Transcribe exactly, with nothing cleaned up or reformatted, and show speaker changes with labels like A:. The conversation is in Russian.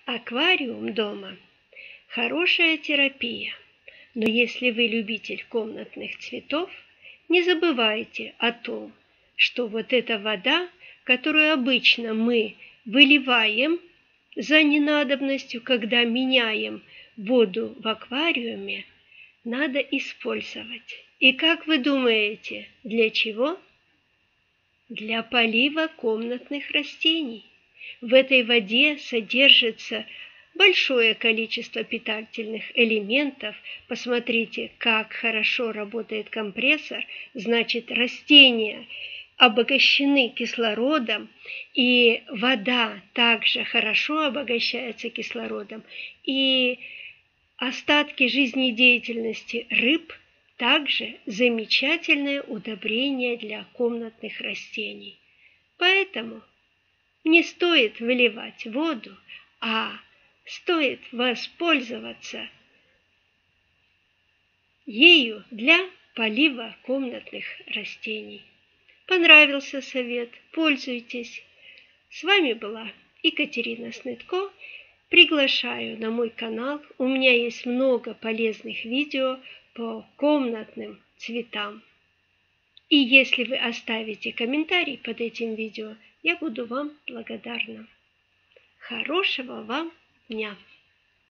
A: Аквариум дома – хорошая терапия, но если вы любитель комнатных цветов, не забывайте о том, что вот эта вода, которую обычно мы выливаем за ненадобностью, когда меняем воду в аквариуме, надо использовать. И как вы думаете, для чего? Для полива комнатных растений. В этой воде содержится большое количество питательных элементов. Посмотрите, как хорошо работает компрессор. Значит, растения обогащены кислородом, и вода также хорошо обогащается кислородом. И остатки жизнедеятельности рыб также замечательное удобрение для комнатных растений. Поэтому не стоит выливать воду, а стоит воспользоваться ею для полива комнатных растений. Понравился совет? Пользуйтесь. С вами была Екатерина Снытко. Приглашаю на мой канал. У меня есть много полезных видео по комнатным цветам. И если вы оставите комментарий под этим видео, я буду вам благодарна. Хорошего вам дня!